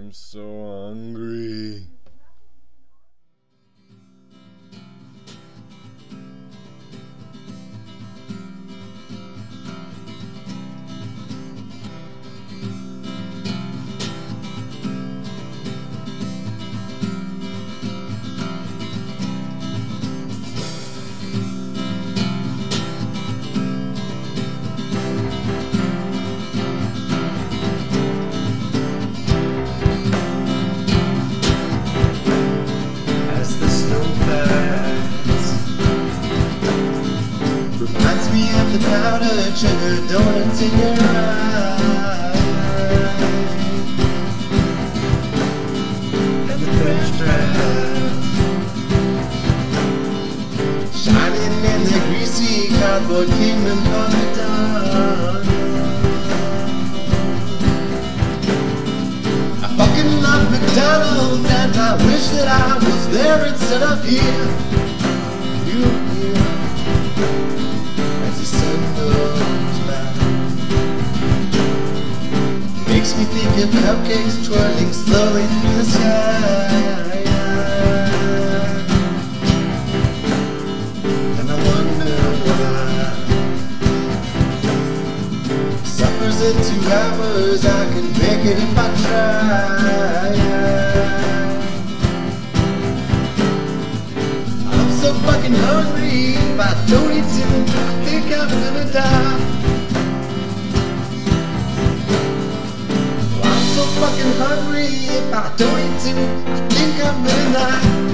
I'm so hungry. Reminds me of the powdered sugar donuts in your eyes, and the fresh dress shining in the greasy cardboard kingdom of the dawn. I fucking love McDonald's, and I wish that I was there instead of here. You here. As the sun goes by, makes me think of cupcakes twirling slowly through the sky. And I wonder why supper's in 2 hours, I can make it if I try. I'm so fucking hungry, if I don't eat soon, I think I'm gonna die. I'm so fucking hungry, if I don't eat soon, I think I'm gonna die.